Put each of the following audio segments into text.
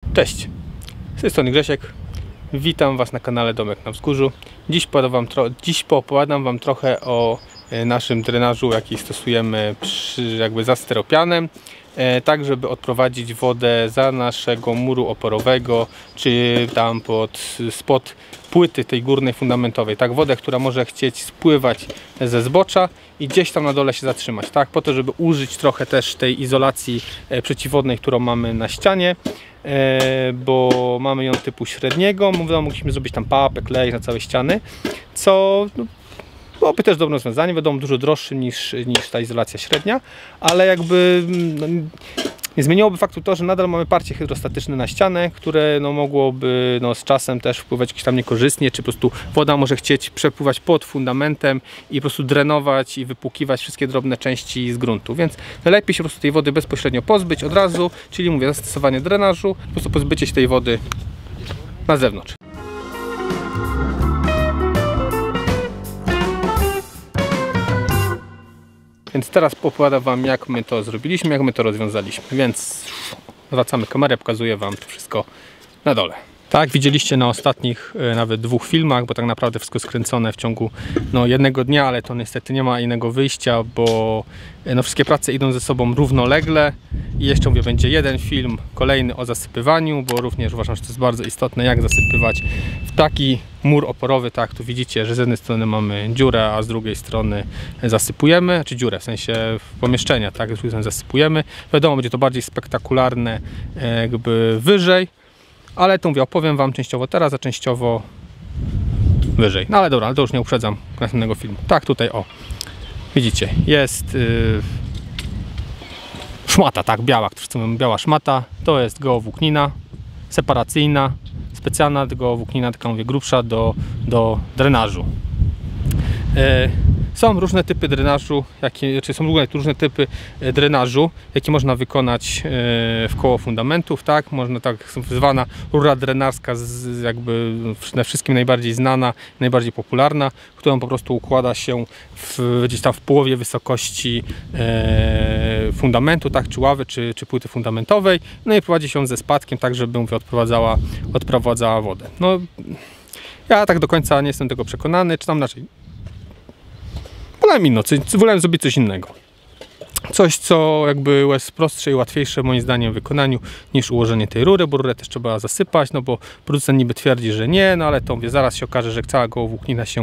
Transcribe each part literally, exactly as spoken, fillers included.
Cześć, z tej strony Grzesiek. Witam Was na kanale Domek na Wzgórzu. Dziś, wam Dziś poopowiadam Wam trochę o naszym drenażu, jaki stosujemy przy, jakby za steropianem, e, tak żeby odprowadzić wodę za naszego muru oporowego, czy tam pod, spod płyty tej górnej fundamentowej. Tak, wodę, która może chcieć spływać ze zbocza i gdzieś tam na dole się zatrzymać, tak, po to, żeby użyć trochę też tej izolacji e, przeciwwodnej, którą mamy na ścianie. E, bo mamy ją typu średniego, mogliśmy zrobić tam papę, klej na całe ściany, co no, byłoby też dobre rozwiązanie, wiadomo, dużo droższe niż, niż ta izolacja średnia, ale jakby no, nie zmieniłoby faktu to, że nadal mamy parcie hydrostatyczne na ścianę, które no, mogłoby no, z czasem też wpływać jakieś tam niekorzystnie, czy po prostu woda może chcieć przepływać pod fundamentem i po prostu drenować i wypłukiwać wszystkie drobne części z gruntu, więc najlepiej się po prostu tej wody bezpośrednio pozbyć od razu, czyli mówię, zastosowanie drenażu, po prostu pozbycie się tej wody na zewnątrz. Więc teraz opowiadam Wam, jak my to zrobiliśmy, jak my to rozwiązaliśmy. Więc zwracamy kamerę, pokazuję Wam to wszystko na dole. Tak, widzieliście na ostatnich e, nawet dwóch filmach, bo tak naprawdę wszystko skręcone w ciągu no, jednego dnia, ale to niestety nie ma innego wyjścia, bo e, no, wszystkie prace idą ze sobą równolegle. I jeszcze mówię, będzie jeden film kolejny o zasypywaniu, bo również uważam, że to jest bardzo istotne, jak zasypywać w taki mur oporowy. Tak, tu widzicie, że z jednej strony mamy dziurę, a z drugiej strony zasypujemy, czy dziurę, w sensie pomieszczenia, tak, z drugiej strony zasypujemy. Wiadomo, będzie to bardziej spektakularne e, jakby wyżej. Ale to mówię, opowiem Wam częściowo teraz, a częściowo wyżej. No ale dobra, ale to już nie uprzedzam następnego filmu. Tak, tutaj o, widzicie, jest yy, szmata, tak, biała, biała szmata. To jest geowłóknina separacyjna, specjalna geowłóknina, taka mówię, grubsza do, do drenażu. Yy, Są różne typy drenażu, jakie, czy są różne typy drenażu, jakie można wykonać w koło fundamentów, tak? Można tak zwana rura drenarska, z, jakby przede wszystkim najbardziej znana, najbardziej popularna, którą po prostu układa się w, gdzieś tam w połowie wysokości e, fundamentu, tak? Czy ławy, czy, czy płyty fundamentowej, no i prowadzi się ze spadkiem, tak żeby mówię, odprowadzała, odprowadzała wodę. No, ja tak do końca nie jestem tego przekonany, czy tam inaczej. Wolałem inno, wolałem zrobić coś innego. Coś, co jakby jest prostsze i łatwiejsze moim zdaniem w wykonaniu niż ułożenie tej rury, bo rurę też trzeba zasypać, no bo producent niby twierdzi, że nie, no ale to mówię, zaraz się okaże, że cała geowłóknina się,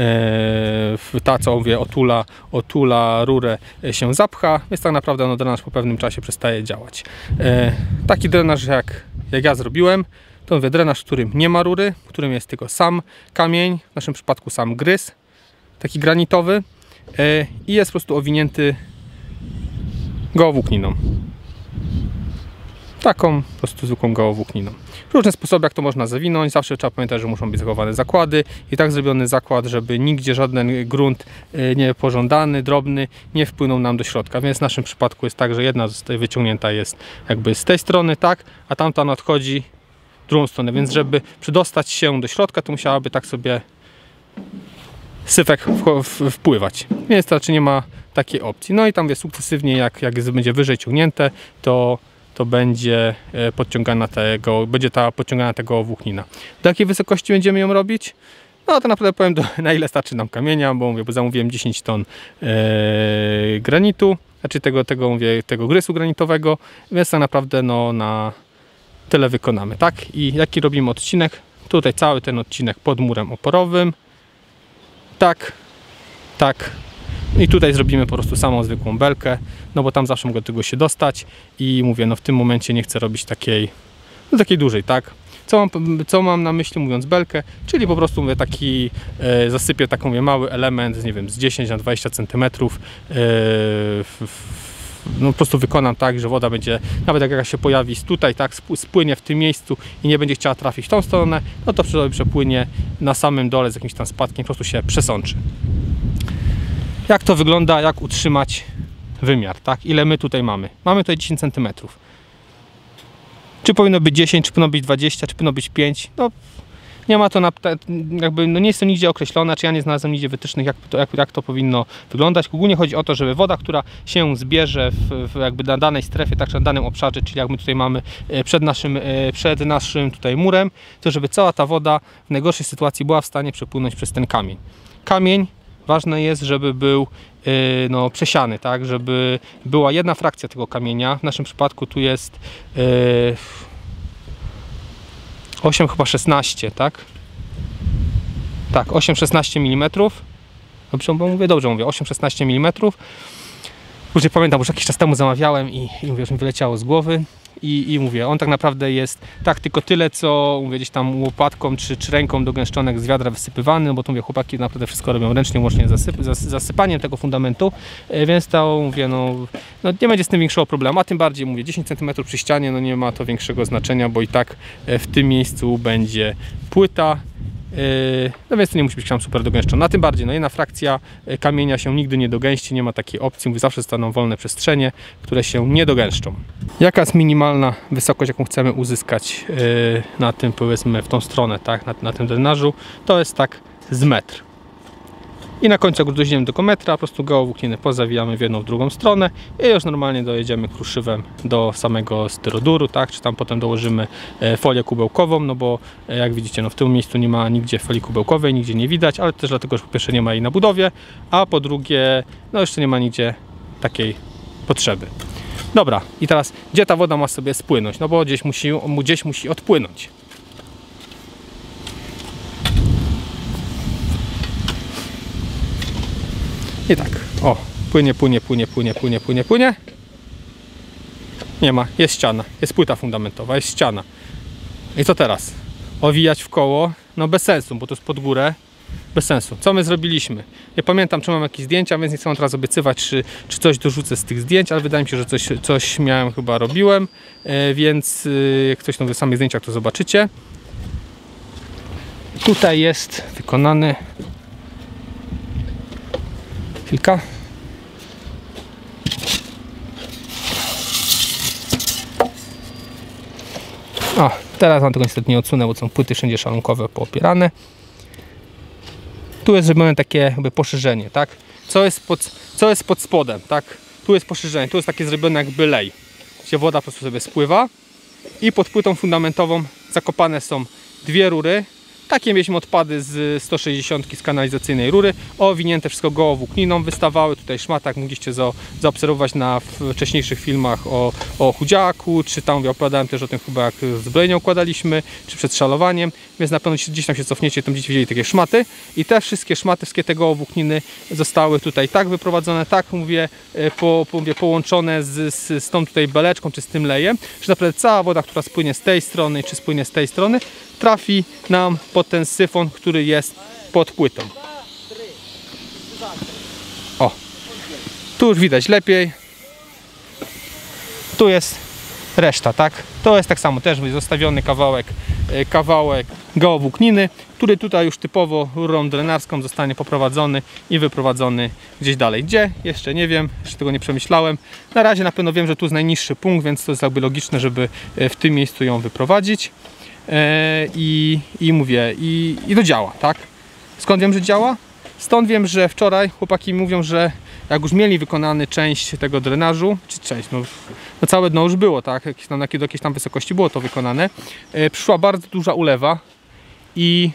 e, ta co mówię, otula, otula rurę się zapcha, więc tak naprawdę no, drenaż po pewnym czasie przestaje działać. E, taki drenaż jak, jak ja zrobiłem, to mówię, drenaż, w którym nie ma rury, w którym jest tylko sam kamień, w naszym przypadku sam grys, taki granitowy, i jest po prostu owinięty geowłókniną. Taką po prostu zwykłą geowłókniną. Różne sposoby, jak to można zawinąć. Zawsze trzeba pamiętać, że muszą być zachowane zakłady i tak zrobiony zakład, żeby nigdzie żaden grunt niepożądany, drobny nie wpłynął nam do środka. Więc w naszym przypadku jest tak, że jedna zostaje wyciągnięta jest jakby z tej strony, tak, a tamta nadchodzi w drugą stronę. Więc żeby przedostać się do środka, to musiałaby tak sobie syfek wpływać, więc raczej nie ma takiej opcji. No i tam wie, sukcesywnie jak, jak będzie wyżej ciągnięte, to, to będzie podciągana tego, będzie ta podciągana tego włóknina. Do jakiej wysokości będziemy ją robić? No to naprawdę powiem, do, na ile starczy nam kamienia, bo mówię, bo zamówiłem dziesięć ton e, granitu, znaczy tego, tego, mówię, tego grysu granitowego, więc tak naprawdę no, na tyle wykonamy, tak? I jaki robimy odcinek? Tutaj cały ten odcinek pod murem oporowym. Tak, tak. I tutaj zrobimy po prostu samą zwykłą belkę, no bo tam zawsze mogę do tego się dostać i mówię, no w tym momencie nie chcę robić takiej, no takiej dużej, tak. Co mam, co mam na myśli mówiąc belkę, czyli po prostu mówię taki, e, zasypię taką mówię, mały element, nie wiem, z dziesięć na dwadzieścia centymetrów, e, w, w, no po prostu wykonam tak, że woda będzie, nawet jak jakaś się pojawi tutaj, tak, spłynie w tym miejscu i nie będzie chciała trafić w tą stronę, no to przepłynie na samym dole z jakimś tam spadkiem, po prostu się przesączy. Jak to wygląda, jak utrzymać wymiar, tak? Ile my tutaj mamy? Mamy tutaj dziesięć centymetrów. Czy powinno być dziesięć, czy powinno być dwadzieścia, czy powinno być pięć? No, Nie ma to, na, jakby, no nie jest to nigdzie określone, czy ja nie znalazłem nigdzie wytycznych, jak to, jak, jak to powinno wyglądać. Ogólnie chodzi o to, żeby woda, która się zbierze w, w jakby na danej strefie, tak, na danym obszarze, czyli jak my tutaj mamy przed naszym, przed naszym tutaj murem, to żeby cała ta woda w najgorszej sytuacji była w stanie przepłynąć przez ten kamień. Kamień, ważne jest, żeby był yy, no, przesiany, tak, żeby była jedna frakcja tego kamienia. W naszym przypadku tu jest yy, osiem chyba szesnaście, tak? Tak, osiem szesnaście milimetrów. Dobrze mówię? Dobrze mówię, osiem szesnaście milimetrów. Już nie pamiętam, już jakiś czas temu zamawiałem i, i mówię, już mi wyleciało z głowy. I, I mówię, on tak naprawdę jest tak tylko tyle, co mówię, gdzieś tam łopatką czy, czy ręką do gęszczonek z wiadra wysypywany, no bo to mówię, chłopaki naprawdę wszystko robią ręcznie, łącznie z zasyp, zas, zasypaniem tego fundamentu, e, więc to mówię, no, no nie będzie z tym większego problemu, a tym bardziej mówię, dziesięć centymetrów przy ścianie, no nie ma to większego znaczenia, bo i tak w tym miejscu będzie płyta. No więc to nie musi być tam super dogęszczone. Na tym bardziej, no jedna frakcja kamienia się nigdy nie dogęści, nie ma takiej opcji, mówię, zawsze staną wolne przestrzenie, które się nie dogęszczą. Jaka jest minimalna wysokość, jaką chcemy uzyskać na tym, powiedzmy, w tą stronę, tak, na, na tym drenażu? To jest tak z metr. I na końcu, jak dojdziemy do metra, po prostu gołowłókniny pozawijamy w jedną, w drugą stronę i już normalnie dojedziemy kruszywem do samego styroduru, tak? Czy tam potem dołożymy folię kubełkową, no bo jak widzicie, no w tym miejscu nie ma nigdzie folii kubełkowej, nigdzie nie widać, ale też dlatego, że po pierwsze nie ma jej na budowie, a po drugie, no jeszcze nie ma nigdzie takiej potrzeby. Dobra, i teraz, gdzie ta woda ma sobie spłynąć? No bo gdzieś musi, gdzieś musi odpłynąć. I tak, o, płynie, płynie, płynie, płynie, płynie, płynie, płynie. Nie ma, jest ściana, jest płyta fundamentowa, jest ściana. I co teraz? Owijać w koło? No bez sensu, bo to jest pod górę. Bez sensu. Co my zrobiliśmy? Nie pamiętam, czy mam jakieś zdjęcia, więc nie chcę teraz obiecywać, czy, czy coś dorzucę z tych zdjęć, ale wydaje mi się, że coś, coś miałem, chyba robiłem, e, więc e, jak coś no, w samych zdjęciach to zobaczycie. Tutaj jest wykonany Chwilka. O, teraz mam tego niestety nie odsunę, bo są płyty wszędzie szalunkowe poopierane. Tu jest zrobione takie jakby poszerzenie, tak? Co jest pod, co jest pod spodem, tak? Tu jest poszerzenie, tu jest takie zrobione jakby lej, gdzie woda po prostu sobie spływa i pod płytą fundamentową zakopane są dwie rury. Takie mieliśmy odpady z sto sześćdziesiątki z kanalizacyjnej rury, owinięte wszystko gołowłókniną, wystawały tutaj szmatak, mogliście za, zaobserwować na wcześniejszych filmach o, o chudziaku, czy tam opowiadałem też o tym chyba jak zbrojenie układaliśmy, czy przed szalowaniem, więc na pewno gdzieś tam się cofniecie, tam będziecie widzieli takie szmaty i te wszystkie szmaty, wszystkie te gołowłókniny zostały tutaj tak wyprowadzone, tak mówię, po, po, mówię połączone z, z, z tą tutaj beleczką, czy z tym lejem, że naprawdę cała woda, która spłynie z tej strony, czy spłynie z tej strony, trafi nam pod ten syfon, który jest pod płytą. O, tu już widać lepiej. Tu jest reszta, tak? To jest tak samo, też zostawiony kawałek, kawałek gołowłókniny, który tutaj już typowo rurą drenarską zostanie poprowadzony i wyprowadzony gdzieś dalej. Gdzie? Jeszcze nie wiem, jeszcze tego nie przemyślałem. Na razie na pewno wiem, że tu jest najniższy punkt, więc to jest jakby logiczne, żeby w tym miejscu ją wyprowadzić. I, i mówię, i, i to działa, tak? Skąd wiem, że działa? Stąd wiem, że wczoraj chłopaki mówią, że jak już mieli wykonany część tego drenażu, czy część, no, no całe dno już było, tak? Jakieś tam, do jakiejś tam wysokości było to wykonane. E, przyszła bardzo duża ulewa i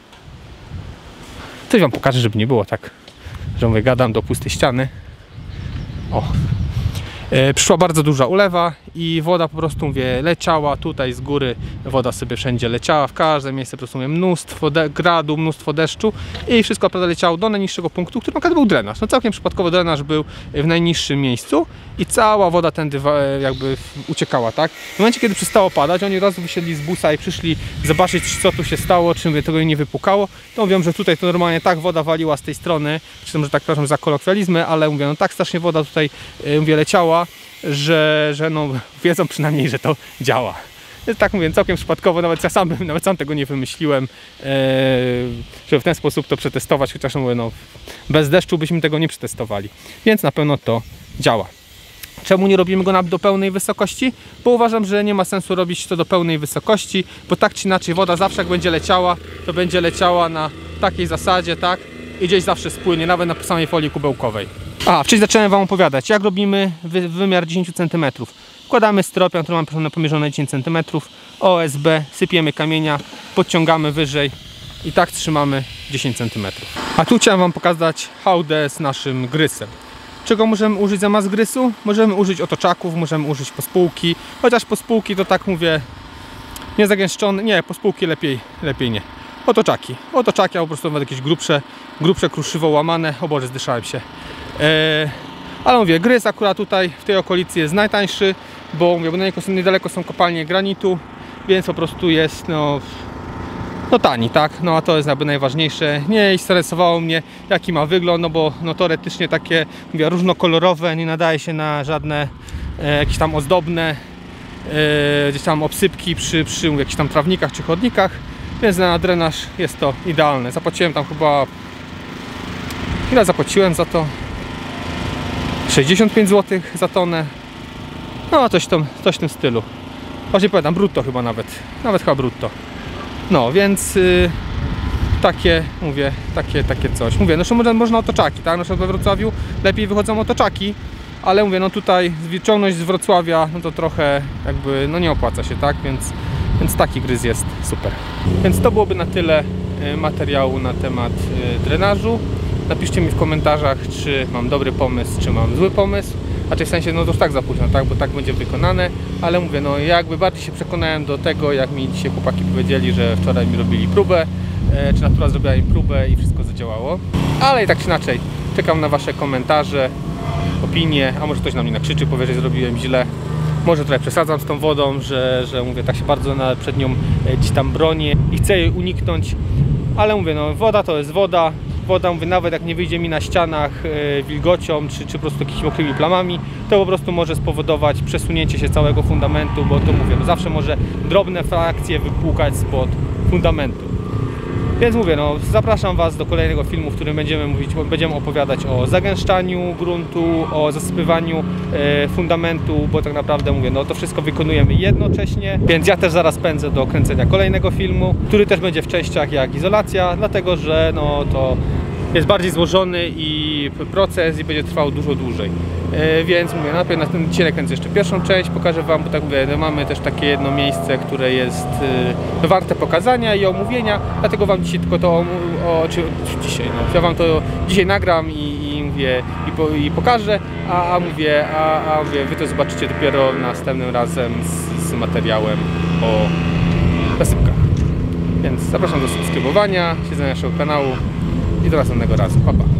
coś wam pokażę, żeby nie było tak, że mówię, gadam do pustej ściany. O. E, przyszła bardzo duża ulewa i woda po prostu, mówię, leciała tutaj z góry, woda sobie wszędzie leciała, w każde miejsce po prostu, mówię, mnóstwo gradu, mnóstwo deszczu i wszystko naprawdę leciało do najniższego punktu, który naprawdę był drenaż. No całkiem przypadkowo drenaż był w najniższym miejscu i cała woda tędy jakby uciekała, tak? W momencie, kiedy przestało padać, oni raz wysiedli z busa i przyszli zobaczyć, co tu się stało, czy mówię, tego nie wypukało, to mówią, że tutaj to normalnie tak woda waliła z tej strony, czy tam, że tak przepraszam za kolokwializmy, ale mówię, no tak strasznie woda tutaj, mówię, leciała, że, że no wiedzą przynajmniej, że to działa. Tak mówię, całkiem przypadkowo, nawet ja sam, nawet sam tego nie wymyśliłem, ee, żeby w ten sposób to przetestować, chociaż mówię, no, bez deszczu byśmy tego nie przetestowali, więc na pewno to działa. Czemu nie robimy go na, do pełnej wysokości? Bo uważam, że nie ma sensu robić to do pełnej wysokości, bo tak czy inaczej woda zawsze jak będzie leciała, to będzie leciała na takiej zasadzie, tak? I gdzieś zawsze spłynie, nawet na samej folii kubełkowej. A, wcześniej zacząłem Wam opowiadać, jak robimy wy, wymiar dziesięć centymetrów. Wkładamy styropian, który mamy pomierzone dziesięć centymetrów, O S B, sypiemy kamienia, podciągamy wyżej i tak trzymamy dziesięć centymetrów. A tu chciałem Wam pokazać hałdę z naszym grysem. Czego możemy użyć zamiast grysu? Możemy użyć otoczaków, możemy użyć pospółki, chociaż pospółki to tak mówię, nie zagęszczone, nie, pospółki lepiej, lepiej nie. Otoczaki, otoczaki, a po prostu nawet jakieś grubsze, grubsze kruszywo łamane, o Boże, zdyszałem się. Eee, ale mówię, grys akurat tutaj w tej okolicy jest najtańszy, bo mówię, bo niedaleko są kopalnie granitu, więc po prostu jest no, no tani, tak? No a to jest jakby najważniejsze. Nie interesowało mnie jaki ma wygląd, no bo no, teoretycznie takie mówię, różnokolorowe, nie nadaje się na żadne e, jakieś tam ozdobne e, gdzieś tam obsypki przy, przy mówię, jakichś tam trawnikach czy chodnikach, więc na drenaż jest to idealne. Zapłaciłem tam chyba, ile zapłaciłem za to? sześćdziesiąt pięć złotych za tonę. No coś, tam, coś w tym stylu. Właśnie pamiętam, brutto chyba nawet. Nawet chyba brutto. No więc yy, takie, mówię, takie, takie coś. Mówię, no można, można otoczaki, tak? Na przykład we Wrocławiu lepiej wychodzą otoczaki, ale mówię, no tutaj wyciągnąć z Wrocławia, no to trochę jakby, no nie opłaca się, tak? Więc, więc taki gryz jest super. Więc to byłoby na tyle materiału na temat drenażu. Napiszcie mi w komentarzach, czy mam dobry pomysł, czy mam zły pomysł. Znaczy w sensie, no to już tak za późno, tak? Bo tak będzie wykonane, ale mówię, no jakby bardziej się przekonałem do tego, jak mi dzisiaj chłopaki powiedzieli, że wczoraj mi robili próbę, e, czy natura zrobiła im próbę i wszystko zadziałało. Ale i tak czy inaczej, czekam na Wasze komentarze, opinie, a może ktoś na mnie nakrzyczy, powie, że zrobiłem źle. Może trochę przesadzam z tą wodą, że, że mówię, tak się bardzo na, przed nią e, gdzieś tam bronię i chcę jej uniknąć, ale mówię, no woda to jest woda. Woda, mówię, nawet jak nie wyjdzie mi na ścianach e, wilgocią, czy, czy po prostu jakimiś mokrymi plamami, to po prostu może spowodować przesunięcie się całego fundamentu, bo to mówię, no zawsze może drobne frakcje wypłukać spod fundamentu. Więc mówię, no zapraszam Was do kolejnego filmu, w którym będziemy mówić, będziemy opowiadać o zagęszczaniu gruntu, o zasypywaniu e, fundamentu, bo tak naprawdę mówię, no to wszystko wykonujemy jednocześnie, więc ja też zaraz pędzę do kręcenia kolejnego filmu, który też będzie w częściach jak izolacja, dlatego że no to jest bardziej złożony i proces i będzie trwał dużo dłużej. E, więc mówię, najpierw na tym dzisiaj nakręcę jeszcze pierwszą część, pokażę Wam, bo tak mówię, no mamy też takie jedno miejsce, które jest e, warte pokazania i omówienia, dlatego Wam dzisiaj tylko to, o, o, czy, czy dzisiaj, no, ja Wam to dzisiaj nagram i, i mówię, i, po, i pokażę, a, a mówię, a, a mówię, Wy to zobaczycie dopiero następnym razem z, z materiałem o zasypkach. Więc zapraszam do subskrybowania, śledzenia naszego kanału i do następnego razu. Pa, pa.